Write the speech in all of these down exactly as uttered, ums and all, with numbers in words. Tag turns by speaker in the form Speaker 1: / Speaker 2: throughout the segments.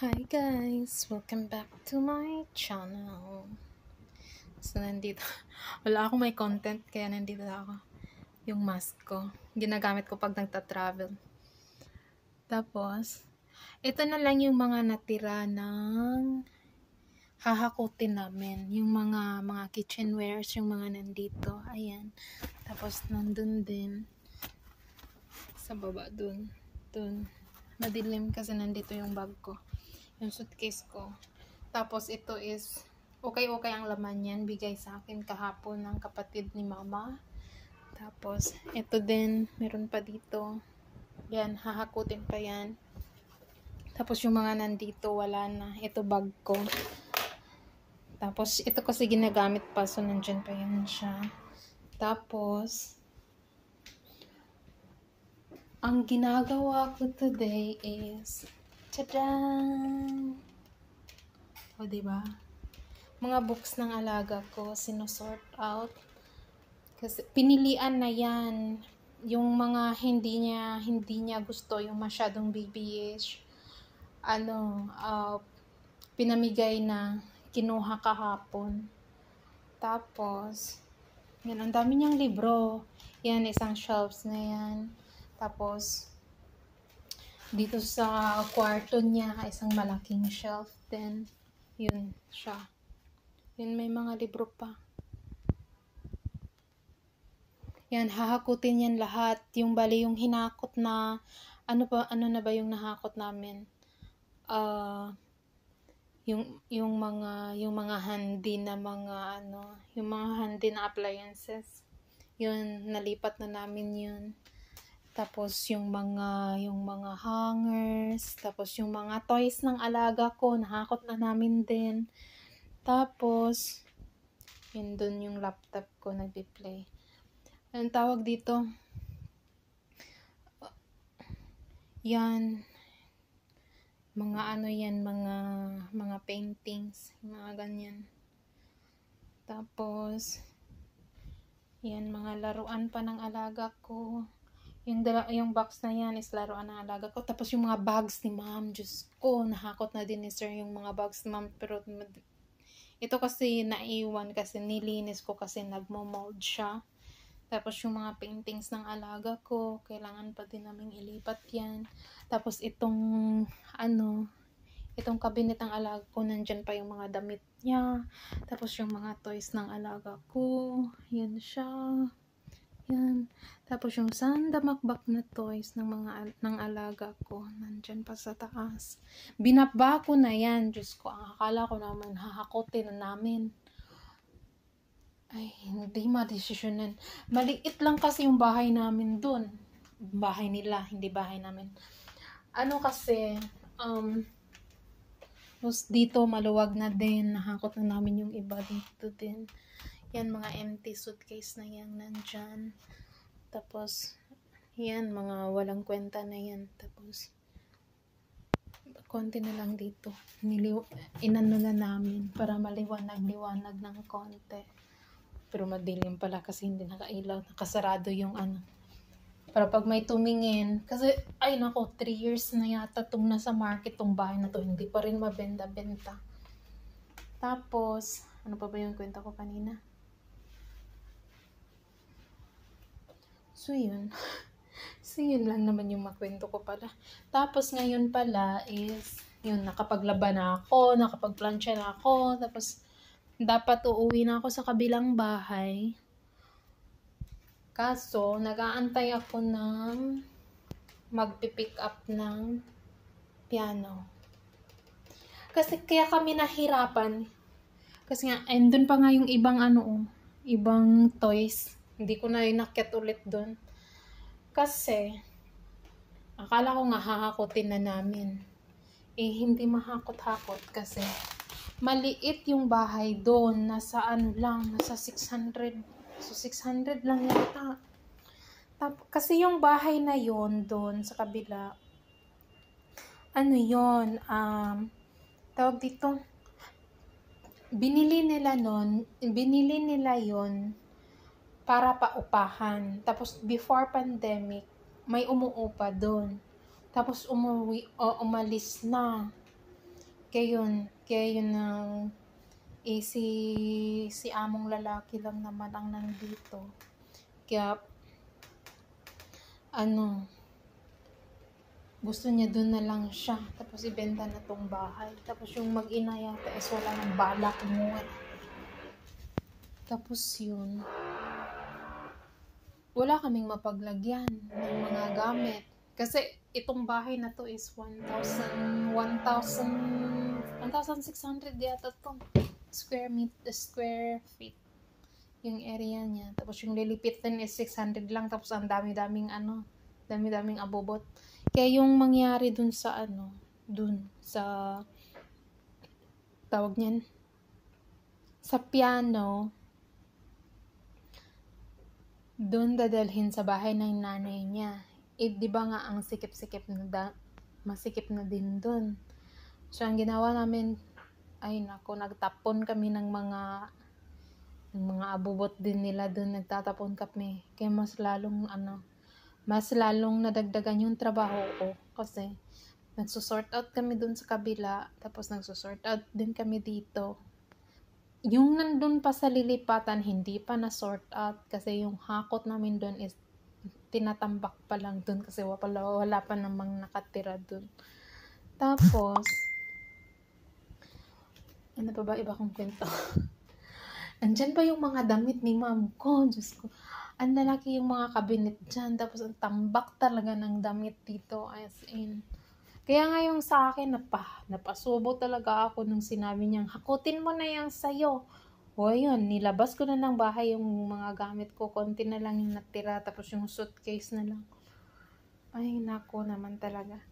Speaker 1: Hi guys! Welcome back to my channel. So, nandito. Wala akong may content, kaya nandito ako. Yung mask ko. Ginagamit ko pag nagta-travel. Tapos, ito na lang yung mga natira ng hahakutin namin. Yung mga mga kitchenwares, yung mga nandito. Ayan. Tapos, nandun din. Sa baba, dun. Dun. Madilim kasi nandito yung bag ko. Yung suitcase ko. Tapos ito is okay-okay ang laman yan. Bigay sa akin kahapon ng kapatid ni mama. Tapos ito din, meron pa dito. Yan, hahakutin pa yan. Tapos yung mga nandito, wala na. Ito bag ko. Tapos ito kasi ginagamit pa. So nandyan pa yan siya. Tapos ang ginagawa ko today is tadaan! O, diba? Mga books ng alaga ko, sinusort out. Kasi pinilian na yan. Yung mga hindi niya, hindi niya gusto, yung masyadong babyish. Ano, uh, pinamigay na, kinuha kahapon. Tapos, yan, ang dami niyang libro. Yan, isang shelves na yan. Tapos, dito sa kwarto niya, isang malaking shelf din. Yun siya. Yun, may mga libro pa. Yan, hahakutin yan lahat. Yung bali, yung hinakot na, ano pa, ano na ba yung nahakot namin? Uh, yung, yung mga, yung mga handy na mga, ano, yung mga handy na appliances. Yun, nalipat na namin yun. Tapos yung mga yung mga hangers, tapos yung mga toys ng alaga ko, nahakot na namin din. Tapos yun dun yung laptop ko nagdi-play. Anong tawag dito? Yan. Mga ano yan, mga mga paintings, mga ganyan. Tapos yan, mga laruan pa ng alaga ko. Yung, dala, yung box na yan is laruan ng alaga ko. Tapos yung mga bags ni ma'am, Diyos ko, nahakot na din ni sir yung mga bags ni ma'am. Pero ito kasi naiwan kasi nilinis ko kasi nagmo-mold siya. Tapos yung mga paintings ng alaga ko, kailangan pa din namin ilipat yan. Tapos itong, ano, itong cabinet ng alaga ko, nandyan pa yung mga damit niya. Tapos yung mga toys ng alaga ko, yan siya. Yan. Tapos yung sandamakbak na toys ng mga ng alaga ko, nandyan pa sa taas. Binaba ko na yan. Diyos ko, ang akala ko naman hahakotin na namin. Ay, hindi madesisyonan. Maliit lang kasi yung bahay namin dun. Bahay nila, hindi bahay namin. Ano kasi, um, dito maluwag na din. Nahakot na namin yung iba dito din. Yan, mga empty suitcase na yan nandyan. Tapos, yan, mga walang kwenta na yan. Tapos, konti na lang dito. Niliw inano na namin para maliwanag-liwanag ng konti. Pero madilim pala kasi hindi nakailaw. Nakasarado yung ano. Para pag may tumingin. Kasi, ay nako, three years na yata itong nasa market tong bahay na to. Hindi pa rin mabenta-benta. Tapos, ano pa ba yung kwenta ko kanina? So, yun. So, yun lang naman yung makwento ko pala. Tapos, ngayon pala is, yun, nakapaglaban na ako, nakapagplansya na ako, tapos, dapat uuwi na ako sa kabilang bahay. Kaso, nag-aantay ako ng magpipick up ng piano. Kasi, kaya kami nahirapan. Kasi nga, andun pa nga yung ibang ano, ibang toys. Hindi ko na inakyat ulit doon. Kasi, akala ko nga hahakotin na namin. Eh, hindi mahakot-hakot kasi maliit yung bahay doon. Nasa ano lang, nasa six hundred. So, six hundred lang yata. Tap- kasi yung bahay na yon doon sa kabila, ano yon um, tawag dito, binili nila nun, binili nila yon para paupahan. Tapos, before pandemic, may umuupa doon. Tapos, umuwi, o umalis na. Kaya yun, kaya yun ang eh, si, si among lalaki lang naman ang nandito. Kaya, ano, gusto niya doon na lang siya. Tapos ibenta na tong bahay. Tapos yung mag-ina yata is wala ng balak umuwi. Tapos yun, wala kaming mapaglagyan ng mga gamit. Kasi itong bahay na to is one thousand, one thousand, one thousand six hundred yata to. Square meter, square feet. Yung area niya. Tapos yung lilipitin is six hundred lang. Tapos ang dami-daming ano, dami-daming abobot. Kaya yung mangyari dun sa ano, dun sa tawag niyan, sa piano, dun dadalhin sa bahay ng nanay niya. Eh, di ba nga ang sikip-sikip na da, masikip na din dun. So, ang ginawa namin, ay nako, nagtapon kami ng mga ng mga abubot din nila dun, nagtatapon kami. Kaya mas lalong ano, mas lalong nadagdagan yung trabaho ko kasi nagsusort out kami dun sa kabila, tapos nagsusort out din kami dito. Yung nandun pa sa lilipatan, hindi pa na-sort out kasi yung hakot namin dun is tinatambak pa lang dun kasi wala, wala pa namang nakatira dun. Tapos, ano pa ba iba kong kwento? Andyan pa yung mga damit ni ma'am ko. Diyos ko. Ang lalaki yung mga kabinet dyan. Tapos ang tambak talaga ng damit dito. As in. Kaya nga yung sa akin, napa, napasubo talaga ako nung sinabi niyang, hakutin mo na yung sayo. O yun, nilabas ko na ng bahay yung mga gamit ko. Konti na lang yung natira. Tapos yung suitcase na lang. Ay, nako naman talaga.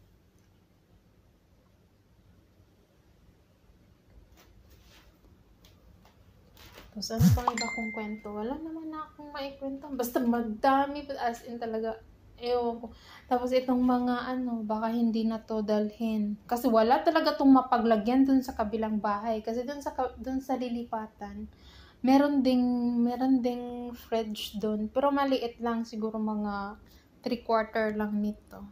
Speaker 1: Tapos ano pang iba kong kwento? Wala naman na akong maikwento. Basta magdami, as in talaga, ewan ko. Tapos itong mga ano, baka hindi na to dalhin. Kasi wala talaga tong mapaglagyan dun sa kabilang bahay. Kasi dun sa, dun sa lilipatan, meron ding, meron ding fridge dun. Pero maliit lang, siguro mga three quarter lang nito.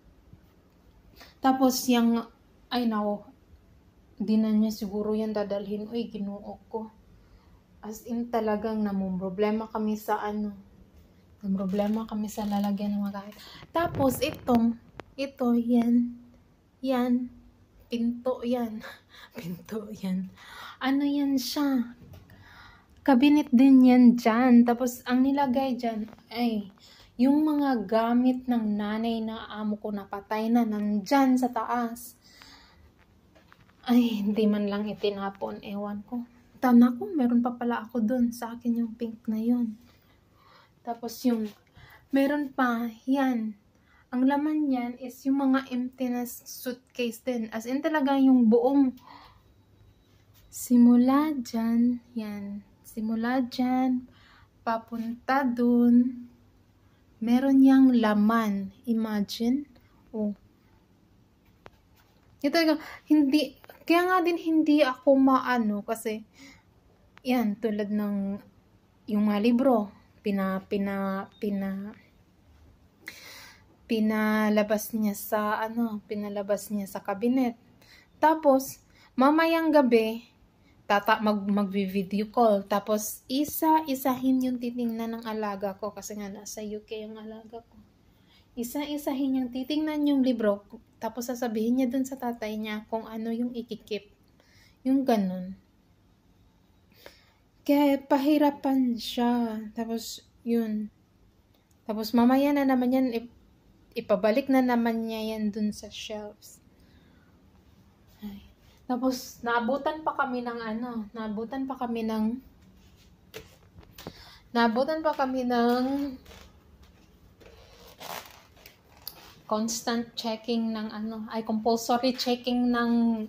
Speaker 1: Tapos yung, ay nako, di na niya siguro yan dadalhin. Uy, ginuo ko. As in talagang namumroblema kami sa ano. Namumroblema kami sa lalagyan ng mga gamit. Tapos itong, ito, yan. Yan. Pinto yan. Pinto yan. Ano yan siya? Kabinet din yan dyan. Tapos ang nilagay dyan ay yung mga gamit ng nanay na amo ko napatay na nandyan sa taas. Ay, hindi man lang itinapon. Ewan ko. Tana ko, meron pa pala ako dun. Sa akin yung pink na yun. Tapos yung, meron pa, yan. Ang laman yan is yung mga empty na suitcase din. As in talaga yung buong, simula dyan, yan. Simula dyan, papunta dun, meron yang laman. Imagine. Oh. Ito talaga, hindi, kaya nga din hindi ako maano kasi, yan, tulad ng yung mga libro, pina, pina, pina, pinalabas niya sa, ano, pinalabas niya sa kabinet. Tapos, mamayang gabi, tata, mag, mag-video call. Tapos, isa-isahin yung titingnan ng alaga ko kasi nga nasa U K yung alaga ko. Isa-isahin yung titingnan yung libro. Tapos, sasabihin niya dun sa tatay niya kung ano yung ikikip. Yung ganun. Kaya pahirapan siya. Tapos, yun. Tapos, mamaya na naman yan, ipabalik na naman niya yan dun sa shelves. Ay. Tapos, naabutan pa kami ng ano, naabutan pa kami ng, naabutan pa kami ng constant checking ng ano, ay compulsory checking ng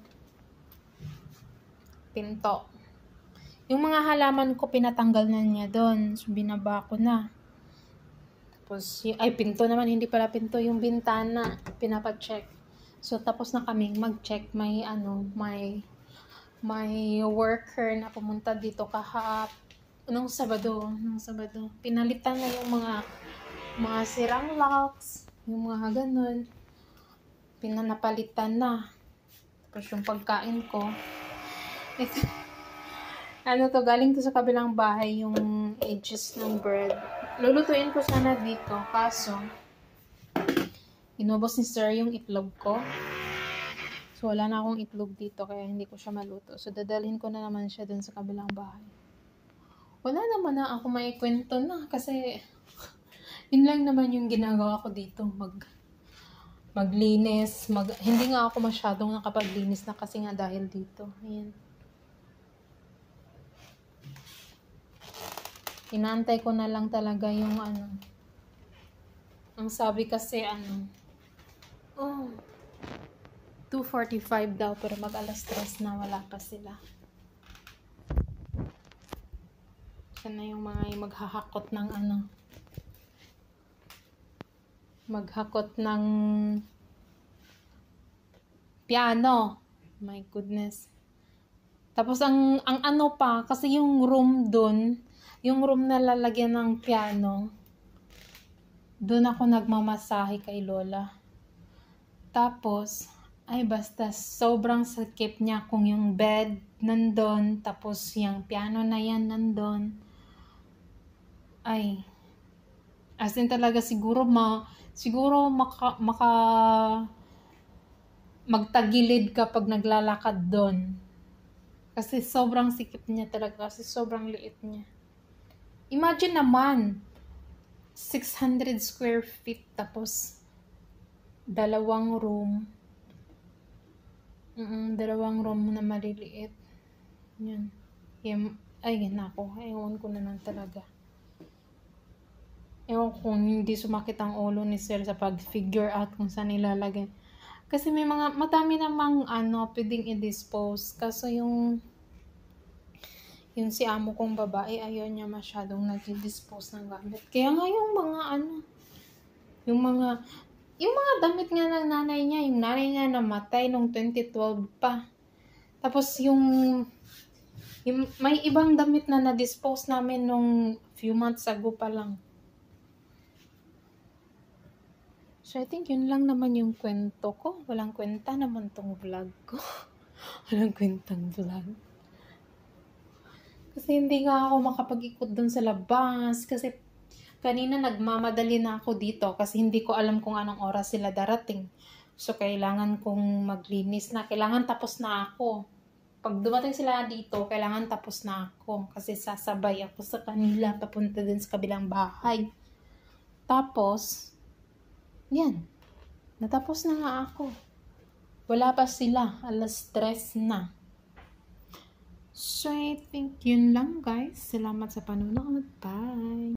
Speaker 1: pinto. Yung mga halaman ko, pinatanggal na niya doon. So, binaba ko na. Tapos, ay, pinto naman. Hindi pala pinto. Yung bintana, pinapacheck. So, tapos na kaming mag-check. May, ano, may, may worker na pumunta dito kahap. Nung Sabado. Nung Sabado. Pinalitan na yung mga, mga sirang locks. Yung mga ganun. Pinanapalitan na. Tapos yung pagkain ko. Ito, ano to, galing to sa kabilang bahay yung edges ng bread. Lulutuin ko sana dito. Kaso, inubos ni sir yung itlog ko. So, wala na akong itlog dito kaya hindi ko siya maluto. So, dadalhin ko na naman siya dun sa kabilang bahay. Wala naman na ako maikwento na kasi yun lang naman yung ginagawa ko dito. Mag, maglinis. Mag, hindi nga ako masyadong nakapaglinis na kasi nga dahil dito. Ayan. Inaantay ko na lang talaga yung ano. Ang sabi kasi ano. Oh. two forty-five daw pero mag alas tres na wala pa sila. Sana yung mga yung maghahakot ng ano. Maghakot ng piano. My goodness. Tapos ang ang ano pa kasi yung room dun, yung room na lalagyan ng piano. Doon ako nagmamasahe kay Lola. Tapos ay basta sobrang sakit niya kung yung bed nandun, tapos yung piano na yan nandun. Ay, as in talaga siguro ma, siguro maka, maka magtagilid kapag naglalakad doon. Kasi sobrang sikip niya talaga, kasi sobrang liit niya. Imagine naman, six hundred square feet, tapos dalawang room. Mm, dalawang room na maliliit. Yan. Yan. Ay, nako. Ewan ko na lang talaga. Ewan ko kung hindi sumakit ang ulo ni sir sa pag-figure out kung saan ilalagay. Kasi may mga, madami namang ano, pwedeng i-dispose. Kaso yung, yung si amo kong babae, ayaw niya masyadong nag-dispose ng gamit. Kaya nga yung mga ano, yung mga, yung mga damit nga ng nanay niya, yung nanay niya namatay nung twenty twelve pa. Tapos yung, yung may ibang damit na na-dispose namin nung few months ago pa lang. So, I think yun lang naman yung kwento ko. Walang kwenta naman tong vlog ko. Walang kwentang vlog. Kasi hindi nga ako makapag-ikot dun sa labas. Kasi kanina nagmamadali na ako dito kasi hindi ko alam kung anong oras sila darating. So, kailangan kong maglinis na. Kailangan tapos na ako. Pag dumating sila dito, kailangan tapos na ako. Kasi sasabay ako sa kanila papunta din sa kabilang bahay. Tapos, yan. Natapos na nga ako. Wala pa sila. alas tres na. So, I think yun lang guys. Salamat sa panonood. Bye!